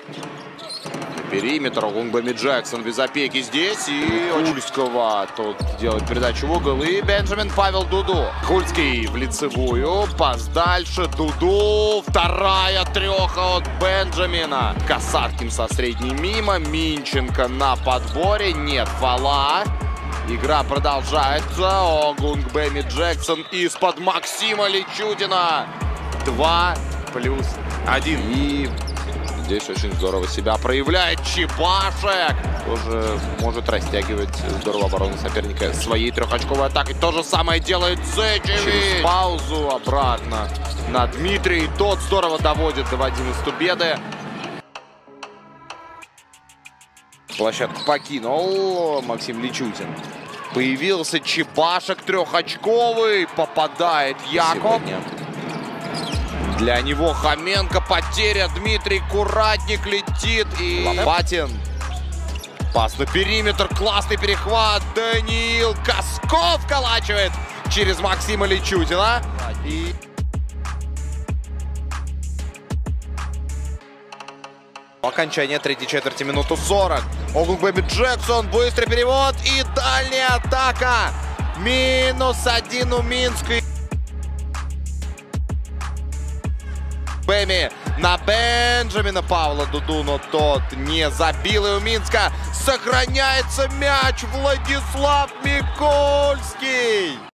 Периметр, Огунгбеми Джексон без опеки здесь. И Ульского тут делает передачу в угол. И Бенджамин Павел Дуду. Хульский в лицевую. Пас дальше. Дуду. Вторая треха от Бенджамина. Касаткин со средней мимо. Минченко на подборе. Нет фола. Игра продолжается. Огунгбеми Джексон из-под Максима Личудина. 2+1. И здесь очень здорово себя проявляет Чебашек. Тоже может растягивать здорово оборону соперника своей трехочковой атакой. То же самое делает Зечевич. Через паузу обратно на Дмитрия. И тот здорово доводит до 11 Победы. Площадку покинул Максим Личудин. Появился Чебашек трехочковый. Попадает Яков. Для него Хоменко, потеря, Дмитрий Куратник летит и Лопатин. Пас на периметр, классный перехват, Даниил Косков вколачивает через Максима Личудина. И окончание третьей четверти, минуту 40. Огунгбеми Джексон, быстрый перевод и дальняя атака. -1 у Минска. Бэми на Бенджамина Павла Дуду, но тот не забил. И у Минска сохраняется мяч. Владислав Микольский.